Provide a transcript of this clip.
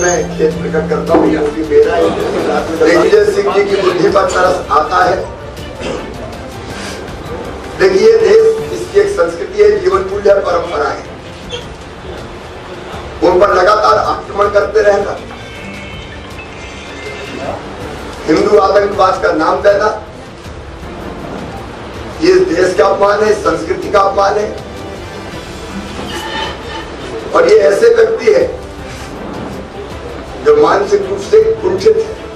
मैं खेत प्रकट करता हूँ क्योंकि मेरा दिग्विजय सिंह जी की बुद्धि पर तरस आता है। देखिए, देश इसकी एक संस्कृति है, जीवन मूल्य है, परंपरा है। उन पर लगातार आक्रमण करते रहना, हिंदू आतंकवाद का नाम देना, ये देश का अपमान है, संस्कृति का अपमान है। और ये ऐसे व्यक्ति है जो मानसिक रूप से कुंठित है।